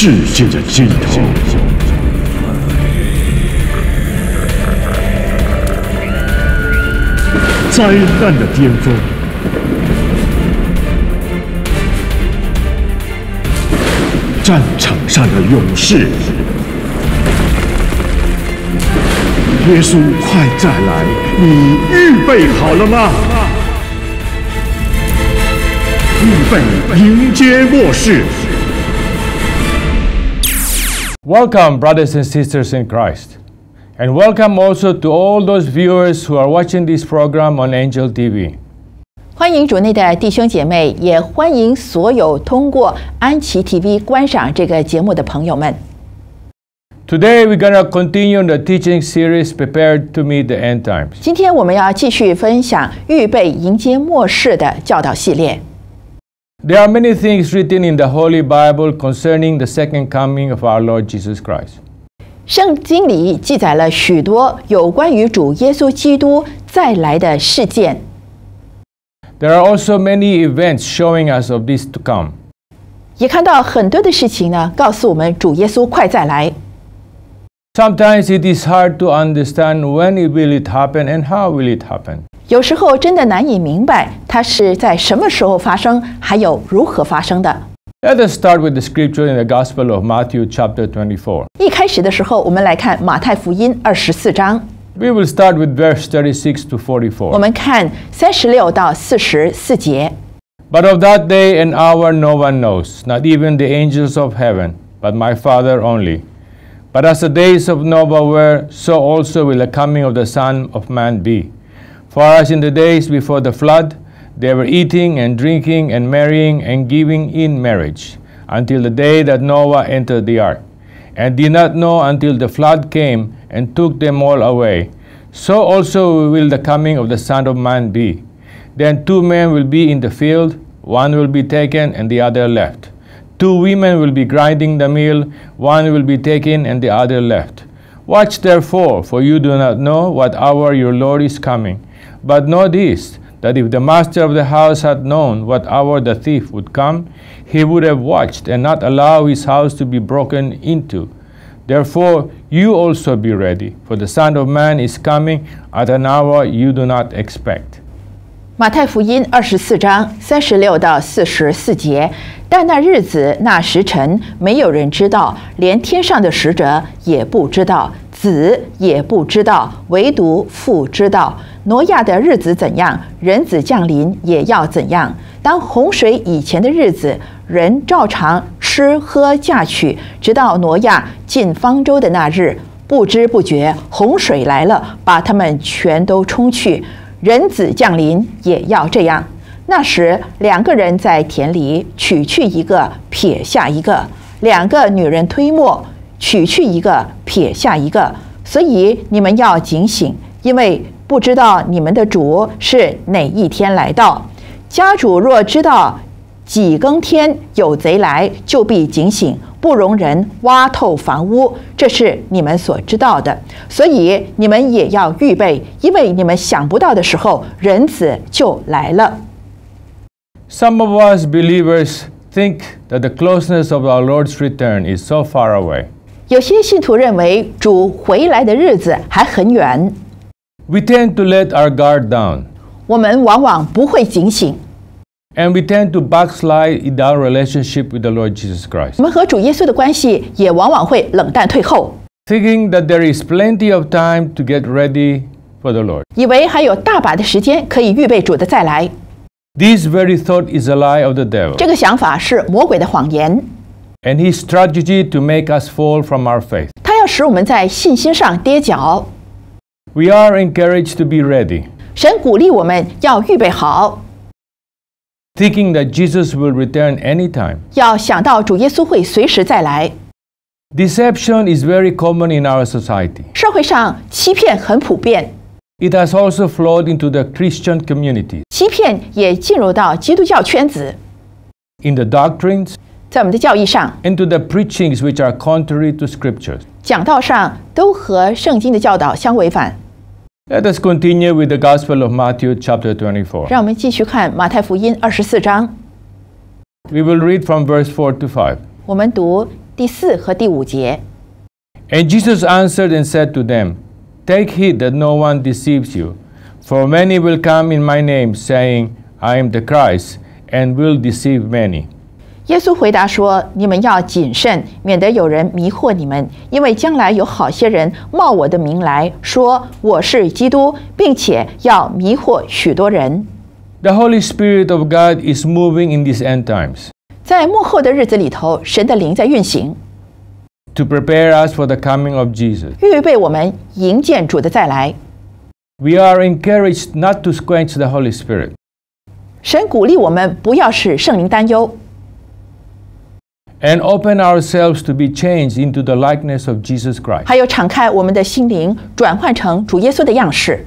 世界的尽头。灾难的巅峰。战场上的勇士。耶稣快再来，你预备好了吗？预备迎接末世。 Welcome, brothers and sisters in Christ, and welcome also to all those viewers who are watching this program on Angel TV. 欢迎主内的弟兄姐妹，也欢迎所有通过安琪 TV 观赏这个节目的朋友们。 Today we're going to continue the teaching series Prepared to Meet the End Times. 今天我们要继续分享预备迎接末世的教导系列。 There are many things written in the Holy Bible concerning the second coming of our Lord Jesus Christ. 圣经里记载了许多有关于主耶稣基督再来的事件。 There are also many events showing us of this to come. 也看到很多的事情呢，告诉我们主耶稣快再来。 Sometimes it is hard to understand when will it happen and how will it happen. 有时候真的难以明白它是在什么时候发生，还有如何发生的。 Let us start with the scripture in the Gospel of Matthew chapter 24. 一开始的时候，我们来看马太福音24章。 We will start with verse 36 to 44. 我们看36到44节。 But of that day and hour no one knows, not even the angels of heaven, but my Father only. But as the days of Noah were, so also will the coming of the Son of Man be. For as in the days before the flood, they were eating and drinking and marrying and giving in marriage, until the day that Noah entered the ark, and did not know until the flood came and took them all away. So also will the coming of the Son of Man be. Then two men will be in the field, one will be taken and the other left. Two women will be grinding the mill, one will be taken and the other left. Watch therefore, for you do not know what hour your Lord is coming. But know this, that if the master of the house had known what hour the thief would come, he would have watched and not allow his house to be broken into. Therefore, you also be ready, for the Son of Man is coming at an hour you do not expect. 马太福音24章36到44节，但那日子那时辰，没有人知道，连天上的使者也不知道，子也不知道，唯独父知道。挪亚的日子怎样，人子降临也要怎样。当洪水以前的日子，人照常吃喝嫁娶，直到挪亚进方舟的那日，不知不觉洪水来了，把他们全都冲去。人子降临也要这样。那时两个人在田里，取去一个，撇下一个；两个女人推磨，取去一个，撇下一个。所以你们要警醒，因为不知道你们的主是哪一天来到。家主若知道几更天有贼来，就必警醒，不容人挖透房屋，这是你们所知道的。所以你们也要预备，因为你们想不到的时候，人子就来了。 Some of us believers think that the closeness of our Lord's return is so far away. 有些信徒認為主回來的日子還很遠。 We tend to let our guard down. 我們往往不會警醒。 And we tend to backslide in our relationship with the Lord Jesus Christ. 我們和主耶穌的關係也往往會冷淡退後。 Thinking that there is plenty of time to get ready for the Lord. 以為還有大把的時間可以預備主的再來。 This very thought is a lie of the devil. 這個想法是魔鬼的謊言。 And his strategy to make us fall from our faith. 他要使我們在信心上跌腳。 We are encouraged to be ready. 神鼓勵我們要預備好。 Thinking that Jesus will return anytime. 要想到主耶穌會隨時再來。 Deception is very common in our society. 社會上欺騙很普遍。 It has also flowed into the Christian community. 欺騙也進入到基督教圈子。 In the doctrines. 在我們的教義上 into the preachings which are contrary to scriptures. 講道上都和聖經的教導相違反。 Let us continue with the Gospel of Matthew chapter 24. 讓我們繼續看馬太福音24章。 We will read from verse 4 to 5. 我們讀第4和第5节。 And Jesus answered and said to them, Take heed that no one deceives you, for many will come in my name, saying, I am the Christ, and will deceive many. 耶稣回答说：“你们要谨慎，免得有人迷惑你们，因为将来有好些人冒我的名来说我是基督，并且要迷惑许多人。” The Holy Spirit of God is moving in these end times 在末后的日子里头，神的灵在运行， to prepare us for the coming of Jesus. 预备我们迎见主的再来。 We are encouraged not to quench the Holy Spirit. 神鼓励我们不要使圣灵担忧， And open ourselves to be changed into the likeness of Jesus Christ. 还有敞开我们的心灵，转换成主耶稣的样式。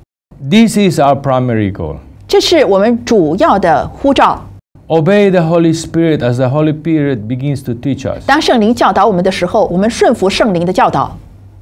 This is our primary goal. 这是我们主要的呼召。 Obey the Holy Spirit as the Holy Spirit begins to teach us. 当圣灵教导我们的时候，我们顺服圣灵的教导。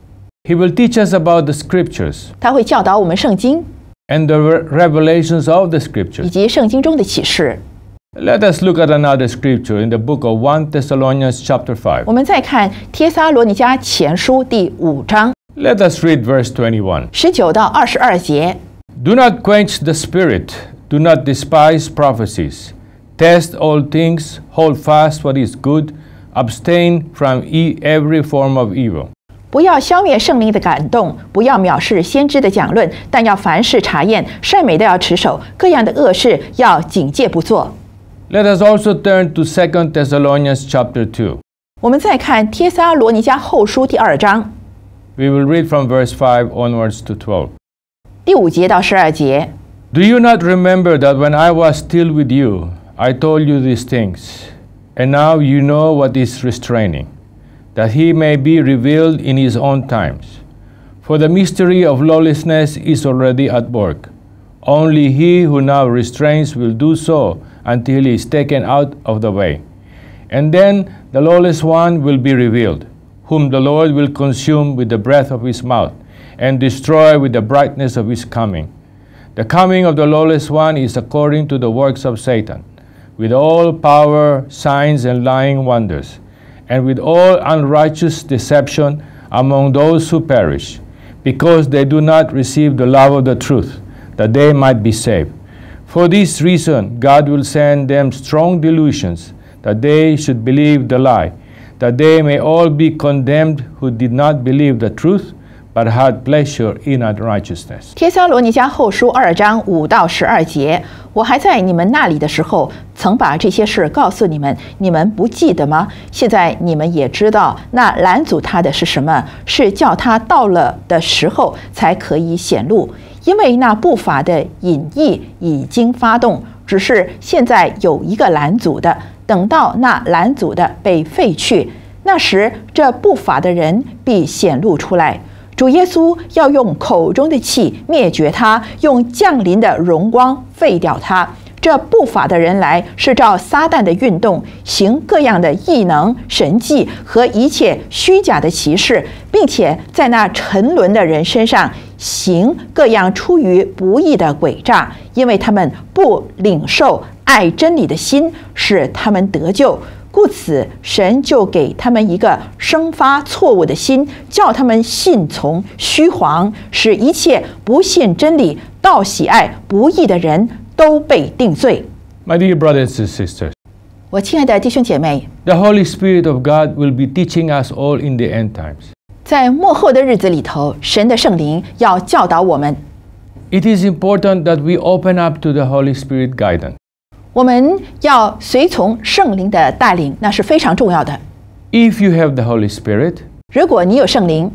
He will teach us about the Scriptures 他会教导我们圣经 and the revelations of the 以 Scriptures. 及圣经中的启示。 Let us look at another scripture in the book of 1 Thessalonians chapter 5. 我们再看帖撒罗尼迦前书第5章 Let us read verse 21. 19到22节。 Do not quench the spirit, do not despise prophecies. Test all things, hold fast what is good, abstain from every form of evil. 不要消灭圣灵的感动，不要藐视先知的讲论，但要凡事查验，善美的要持守，各样的恶事要警戒不做。 Let us also turn to 2 Thessalonians chapter 2. 我们再看帖撒罗尼迦后书第2章 We will read from verse 5 onwards to 12. 第5节到12节。 Do you not remember that when I was still with you, I told you these things? And now you know what is restraining, that he may be revealed in his own times. For the mystery of lawlessness is already at work. Only he who now restrains will do so until he is taken out of the way. And then the lawless one will be revealed, whom the Lord will consume with the breath of his mouth and destroy with the brightness of his coming. The coming of the lawless one is according to the works of Satan, with all power, signs, and lying wonders, and with all unrighteous deception among those who perish, because they do not receive the love of the truth, that they might be saved. For this reason, God will send them strong delusions, that they should believe the lie, that they may all be condemned who did not believe the truth, but had pleasure in unrighteousness. 帖撒罗尼迦后书2章5到12节，我还在你们那里的时候，曾把这些事告诉你们，你们不记得吗？现在你们也知道，那拦阻他的是什么？是叫他到了的时候才可以显露，因为那不法的隐意已经发动，只是现在有一个拦阻的，等到那拦阻的被废去，那时这不法的人必显露出来。主耶稣要用口中的气灭绝他，用降临的荣光废掉他。这不法的人来，是照撒旦的运动，行各样的异能、神迹和一切虚假的奇事，并且在那沉沦的人身上行各样出于不义的诡诈，因为他们不领受爱真理的心，使他们得救。故此，神就给他们一个生发错误的心，叫他们信从虚谎，使一切不信真理、倒喜爱不义的人都被定罪。 My dear brothers and sisters, 我亲爱的弟兄姐妹， the Holy Spirit of God will be teaching us all in the end times. 在末后的日子里头，神的圣灵要教导我们。 It is important that we open up to the Holy Spirit guidance. 我们要随从圣灵的带领，那是非常重要的。 If you have the Holy Spirit, 如果你有圣灵，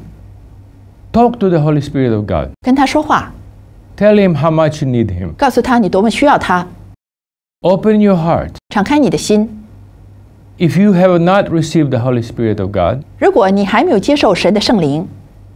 talk to the Holy Spirit of God. 跟他说话， Tell him how much you need him. 告诉他你多么需要他， Open your heart. 敞开你的心。 If you have not received the Holy Spirit of God, 如果你还没有接受神的圣灵，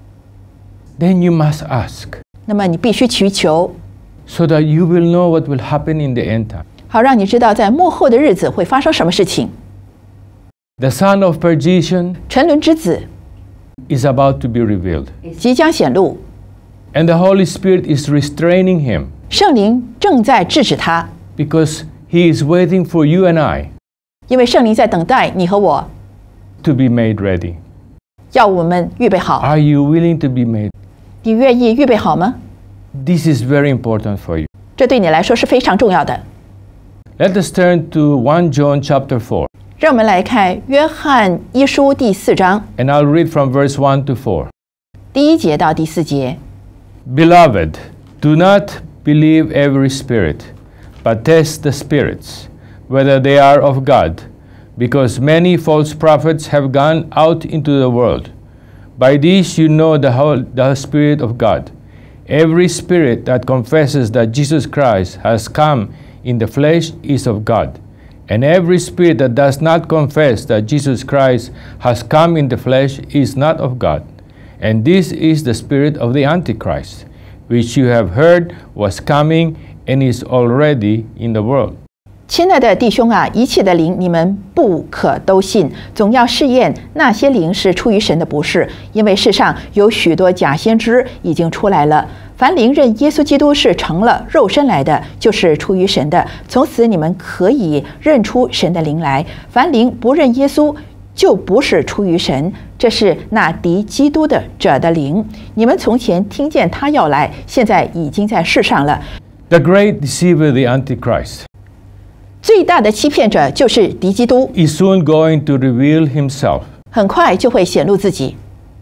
then you must ask, 那么你必须祈求， so that you will know what will happen in the end time. 好让你知道在末后的日子会发生什么事情。 The son of perdition 沉沦之子 is about to be revealed, 即将显露， and the Holy Spirit is restraining him 圣灵正在制止他， because he is waiting for you and I 因为圣灵在等待你和我， to be made ready. 要我们预备好。 Are you willing to be made? 你愿意预备好吗？ This is very important for you. 这对你来说是非常重要的。 Let us turn to 1 John chapter 4, 让我们来看约翰一书第4章 and I'll read from verse 1 to 4. 第1节到第4节。 Beloved, do not believe every spirit, but test the spirits, whether they are of God, because many false prophets have gone out into the world. By this you know the Spirit of God. Every spirit that confesses that Jesus Christ has come in the flesh is of God. And every spirit that does not confess that Jesus Christ has come in the flesh is not of God. And this is the spirit of the Antichrist, which you have heard was coming and is already in the world. 亲爱的弟兄啊，一切的灵你们不可都信，总要试验那些灵是出于神的不是，因为世上有许多假先知已经出来了。凡灵认耶稣基督是成了肉身来的，就是出于神的。从此你们可以认出神的灵来。凡灵不认耶稣，就不是出于神，这是那敌基督的者的灵。你们从前听见他要来，现在已经在世上了。 The great deceiver, the Antichrist, 最大的欺骗者就是敌基督， is soon going to reveal himself 很快就会显露自己，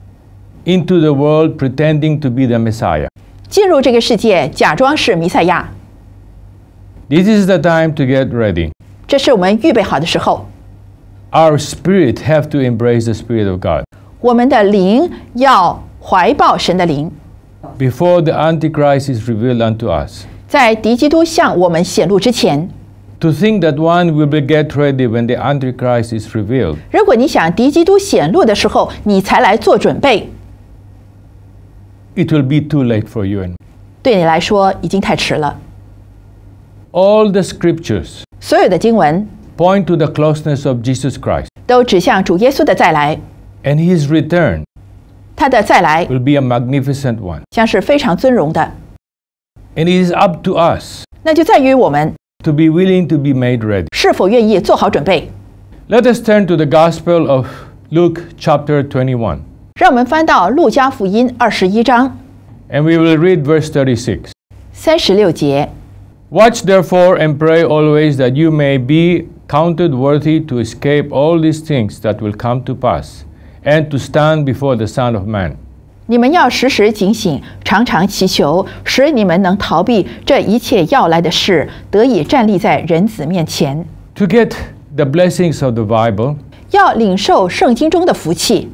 into the world pretending to be the Messiah. 进入这个世界，假装是弥赛亚。 This is the time to get ready. 这是我们预备好的时候。 Our spirit have to embrace the Spirit of God. 我们的灵要怀抱神的灵， Before the Antichrist is revealed unto us. 在敌基督向我们显露之前。 To think that one will be get ready when the Antichrist is revealed 如果你想敌基督显露的时候，你才来做准备， it will be too late for you and me. 对你来说已经太迟了。 All the scriptures 所有的经文 point to the closeness of Jesus Christ, 都指向主耶稣的再来， and his return 他的再来 will be a magnificent one. 将是非常尊荣的。 And it is up to us 那就在于我们 to be willing to be made ready. 是否愿意做好准备。 Let us turn to the Gospel of Luke chapter 21, 让我们翻到路加福音21章 and we will read verse 36. 36节。 Watch therefore and pray always that you may be counted worthy to escape all these things that will come to pass, and to stand before the Son of Man. 你们要时时警醒，常常祈求，使你们能逃避这一切要来的事，得以站立在人子面前。 To get the blessings of the Bible, 要领受圣经中的福气，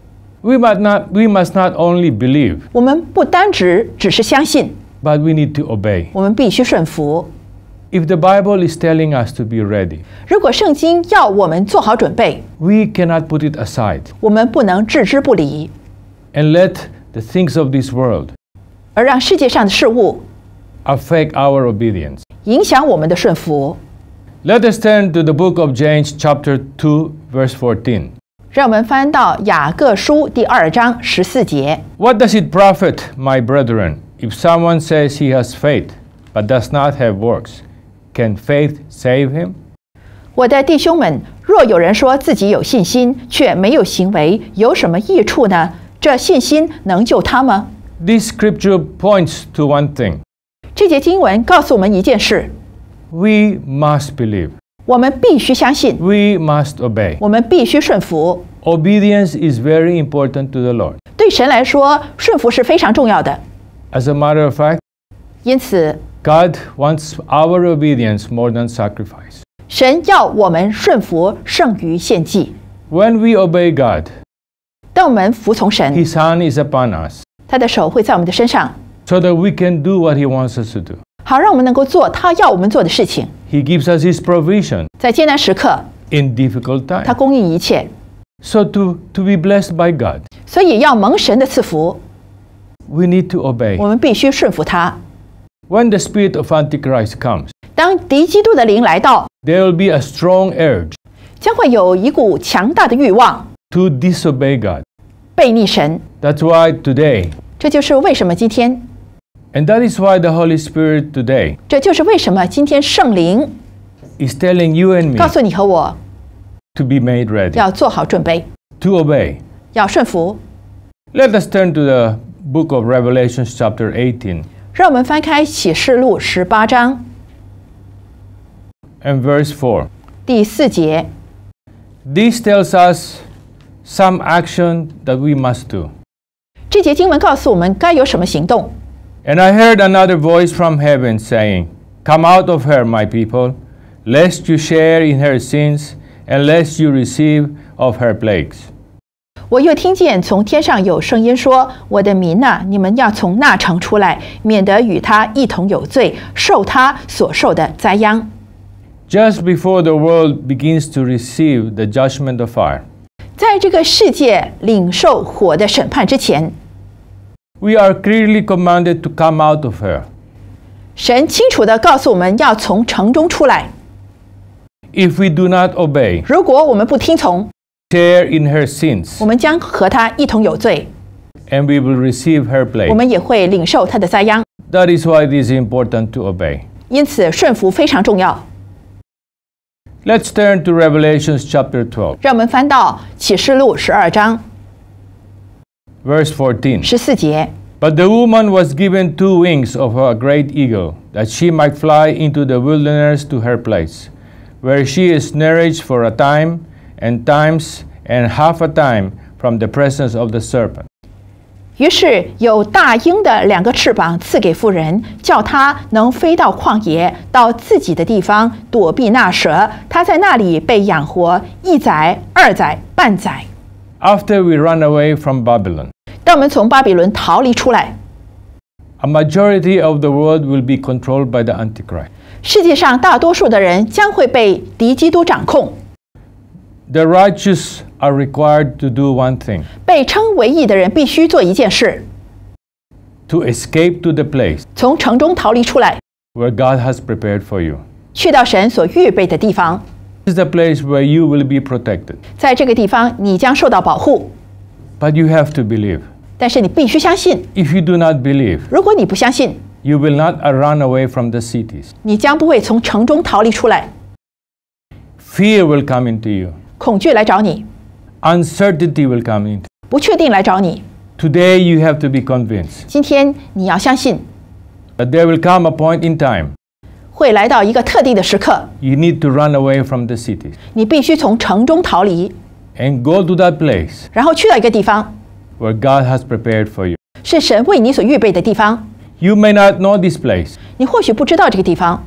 we must not only believe, 我们不单只是相信， but we need to obey. 我们必须顺服。 If the Bible is telling us to be ready, 如果圣经要我们做好准备， we cannot put it aside 我们不能置之不理， and let the things of this world 而让世界上的事物 affect our obedience. 影响我们的顺服。 Let us turn to the book of James chapter 2 verse 14. 让我们翻到雅各书第2章14节。 What does it profit, my brethren, if someone says he has faith but does not have works? Can faith save him? 我的弟兄们，若有人说自己有信心，却没有行为，有什么益处呢？这信心能救他吗？ This scripture points to one thing. 这节经文告诉我们一件事： We must believe. 我们必须相信， We must obey. 我们必须顺服。 Obedience is very important to the Lord. 对神来说，顺服是非常重要的。 As a matter of fact, 因此， God wants our obedience more than sacrifice. 神要我们顺服胜于献祭。 When we obey God, 当我们服从神， His hand is upon us 他的手会在我们的身上， so that we can do what He wants us to do. 好让我们能够做他要我们做的事情。 He gives us His provision 在艰难时刻， in difficult 他 times. 供应一切， So to be blessed by God, 所以要蒙神的赐福， we need to obey. 我们必须顺服他。 When the spirit of Antichrist comes, 当敌基督的灵来到， there will be a strong urge 将会有一股强大的欲望 to disobey God. 背逆神。 That's why today, 这就是为什么今天， and that is why the Holy Spirit today 这就是为什么今天圣灵 is telling you and me 告诉你和我， to be made ready, 要做好准备， to obey. 要顺服。 Let us turn to the book of Revelation, chapter 18, 让我们翻开启示录18章 and verse 4. 第4节。 This tells us some action that we must do. 这节经文告诉我们该有什么行动。 And I heard another voice from heaven saying, Come out of her, my people, lest you share in her sins, and lest you receive of her plagues. 我又听见从天上有声音说：“我的民哪，你们要从那城出来，免得与他一同有罪，受他所受的灾殃。” Just before the world begins to receive the judgment of fire, 在这个世界领受火的审判之前， we are clearly commanded to come out of her. 神清楚地告诉我们要从城中出来。 If we do not obey, 如果我们不听从， share in her sins, 我们将和他一同有罪， and we will receive her 我 plague. 们也会领受他的灾殃。 That is why it is important to obey. 因此，顺服非常重要。 Let's turn to Revelation chapter 12, 让我们翻到启示录12章 verse 14. 14节。 But the woman was given 2 wings of a great eagle, that she might fly into the wilderness to her place, where she is nourished for a time, and times, and half a time from the presence of the serpent. 于是有大鹰的2个翅膀赐给妇人，叫她能飞到旷野，到自己的地方躲避那蛇。她在那里被养活1载、2载、半载。 After we run away from Babylon, 当我们从巴比伦逃离出来， a majority of the world will be controlled by the Antichrist. 世界上大多数的人将会被敌基督掌控。 The righteous are required to do one thing, 被称为义的人必须做一件事， to escape to the place 从城中逃离出来， where God has prepared for you. 去到神所预备的地方。 This is the place where you will be protected. 在这个地方，你将受到保护， But you have to believe. 但是你必须相信。 If you do not believe, 如果你不相信， you will not run away from the cities. 你将不会从城中逃离出来。 Fear will come into you. 恐惧来找你， Uncertainty will come into. 不确定来找你。 Today you have to be convinced 今天你要相信， that there will come a point in time 会来到一个特定的时刻， you need to run away from the cities 你必须从城中逃离， and go to that place 然后去到一个地方， where God has prepared for you. 是神为你所预备的地方。 You may not know this place, 你或许不知道这个地方，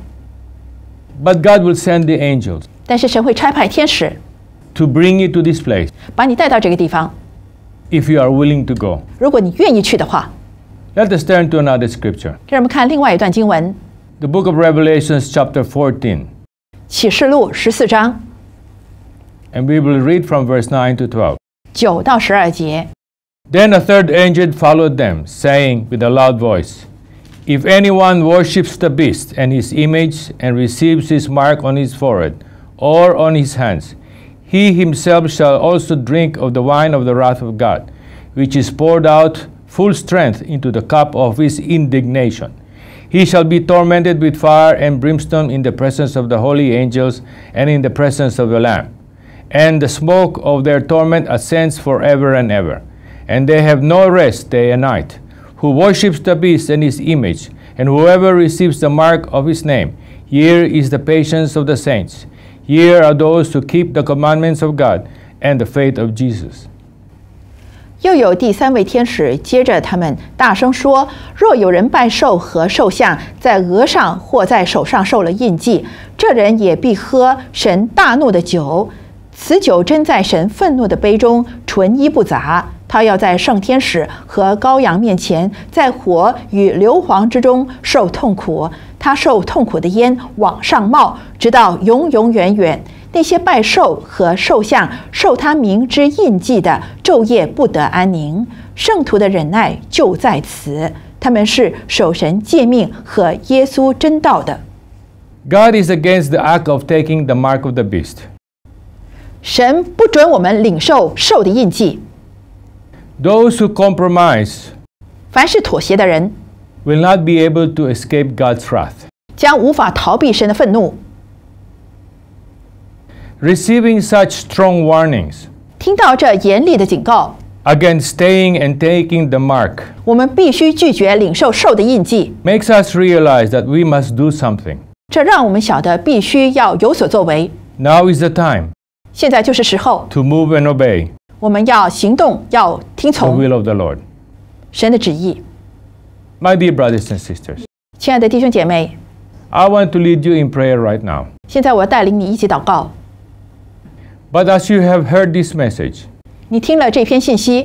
but God will send the angels 但是神会差派天使 to bring you to this place 把你带到这个地方。 if you are willing to go. 如果你愿意去的话， Let us turn to another scripture. 让我们看另外一段经文， The book of Revelation, chapter 14, 启示录14章 and we will read from verse 9 to 12. 9到12节。 Then a third angel followed them, saying with a loud voice, If anyone worships the beast and his image and receives his mark on his forehead or on his hands, he himself shall also drink of the wine of the wrath of God, which is poured out full strength into the cup of his indignation. He shall be tormented with fire and brimstone in the presence of the holy angels and in the presence of the Lamb. And the smoke of their torment ascends forever and ever. And they have no rest day and night, who worships the beast and his image, and whoever receives the mark of his name. Here is the patience of the saints. Here are those who keep the commandments of God and the faith of Jesus. 又有第3位天使接着他们大声说：若有人拜兽和兽像，在额上或在手上受了印记，这人也必喝神大怒的酒。此酒斟在神愤怒的杯中，纯一不杂。他要在圣天使和羔羊面前，在火与硫磺之中受痛苦。他受痛苦的烟往上冒，直到永永远远。那些拜兽和兽像受他名之印记的，昼夜不得安宁。圣徒的忍耐就在此，他们是守神诫命和耶稣真道的。 God is against the act of taking the mark of the beast. 神不准我们领受兽的印记。 Those who compromise 凡是妥协的人， will not be able to escape God's wrath. 将无法逃避神的愤怒。 Receiving such strong warnings 听到这严厉的警告， against staying and taking the mark 我们必须拒绝领受兽的印记。 makes us realize that we must do something. 这让我们晓得必须要有所作为。 Now is the time 现在就是时候， to move and obey 我们要行动，要听 the 从 will of the Lord. 神的旨意。 My dear brothers and sisters, 亲爱的弟兄姐妹， I want to lead you in prayer right now. 现在我要带领你一起祷告。 But as you have heard this message, 你听了这篇信息，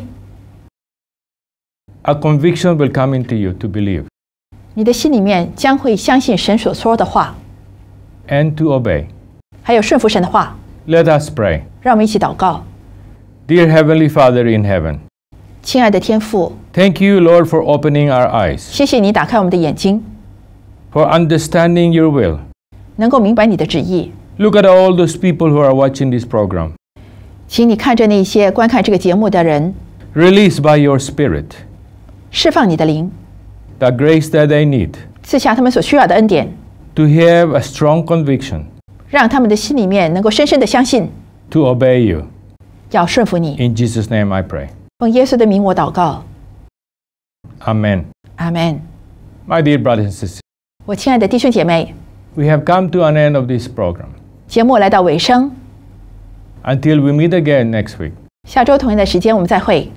a conviction will come into you to believe 你的心里面将会相信神所说的话， and to obey. 还有顺服神的话。 Let us pray. 让我们一起祷告。 Dear Heavenly Father in heaven, 亲爱的天父， thank you, Lord, for opening our eyes, 谢谢你打开我们的眼睛， for understanding your will. 能够明白你的旨意。 Look at all those people who are watching this program, 请你看着那些观看这个节目的人， released by your Spirit 释放你的灵， the grace that they need 赐下他们所需要的恩典， to have a strong conviction 让他们的心里面能够深深的相信， to obey you. 要顺服你。 In Jesus' name I pray. 奉耶稣的名我祷告， Amen. 阿门。 My dear brothers and sisters, 我亲爱的弟兄姐妹， we have come to an end of this program. 节目来到尾声， Until we meet again next week, 下周同样的时间我们再会。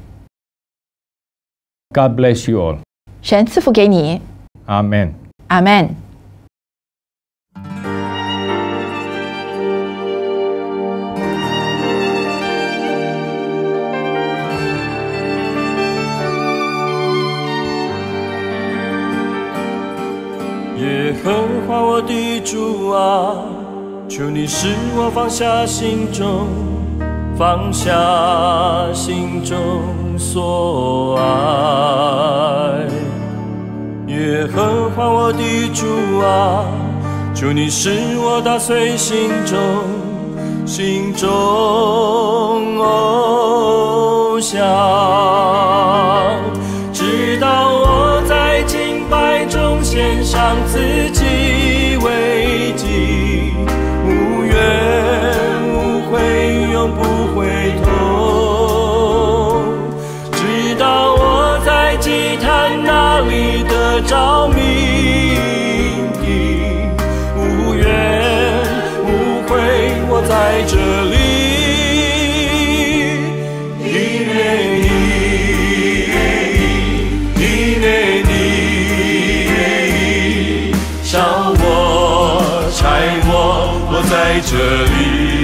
God bless you all. 神赐福给你， Amen. 阿门。 耶和华我的主啊，求你使我放下心中所爱。耶和华我的主啊，求你使我打碎心中偶像，直到我在敬拜中献上自己为祭，无怨无悔，永不回头。直到我在祭坛那里得着命定，无怨无悔，我在这里。烧我，拆我，我在这里。